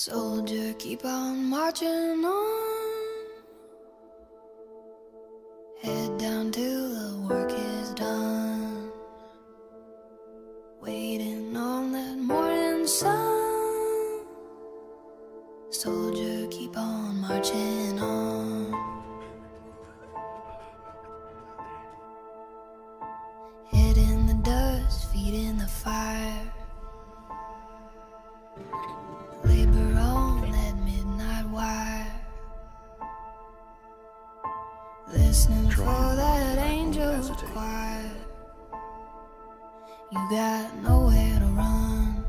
Soldier, keep on marching on. Head down till the work is done. Waiting on that morning sun. Soldier, keep on marching on. Head in the dust, feet in the fire. Labor on that midnight wire, listening for that angel choir. You got nowhere to run.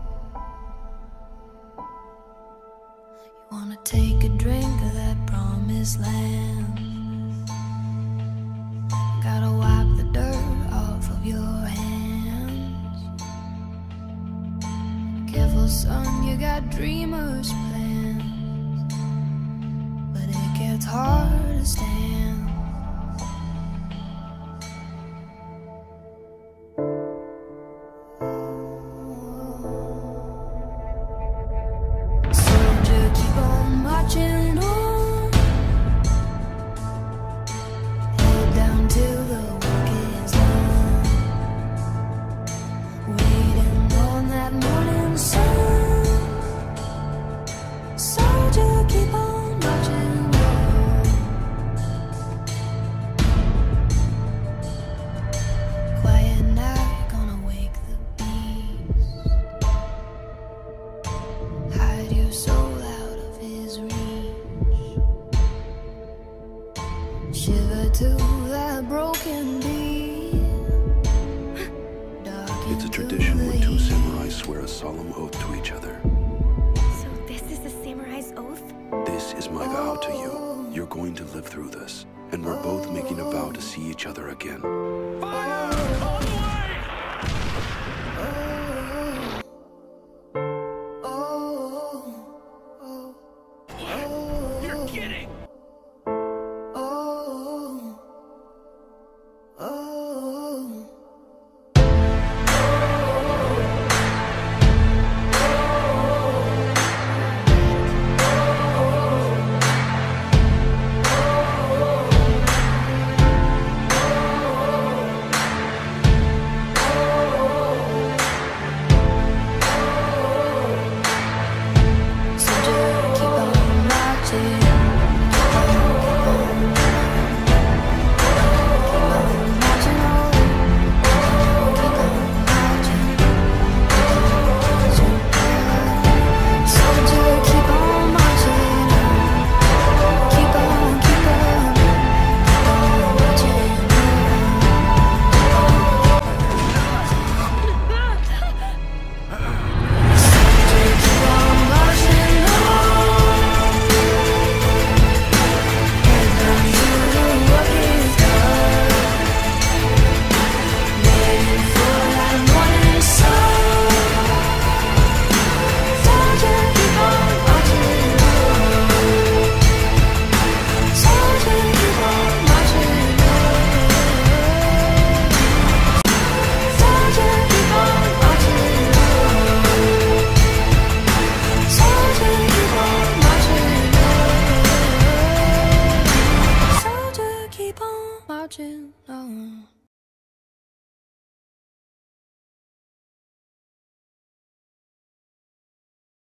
You wanna take a drink of that promised land. Gotta wipe the dirt off of your hands. Careful, son, you got dreamers' plans, but it gets hard to stand. Soldier, keep on marching on. Head down till the work is done. Waiting on that morning sun. Soldier, keep on marching on. Quiet now, gonna wake the beast. Hide your soul out of his reach. Shiver to that broken beat. It's a tradition when two samurai swear a solemn oath to each other. So this is the samurai's oath? This is my vow to you. You're going to live through this, and we're both making a vow to see each other again. You're kidding! Marching on.